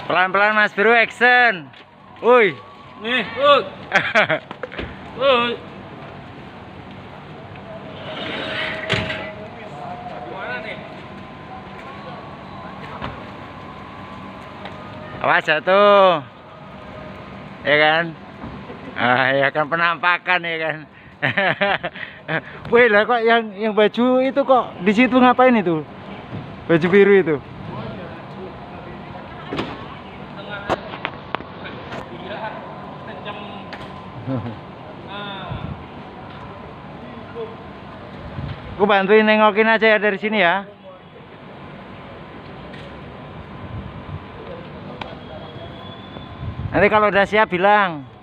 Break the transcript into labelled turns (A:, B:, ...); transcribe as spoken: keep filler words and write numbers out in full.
A: Pelan-pelan Mas Bro, action. Woi.
B: Nih, woi. Woi. Gimana nih?
A: Awas jatuh. Ya kan? Ah, ya kan penampakan ya kan. Wih, lah kok yang yang baju itu kok di situ ngapain itu? Baju biru itu. Aku bantuin nengokin aja ya dari sini ya. Nanti kalau udah siap bilang.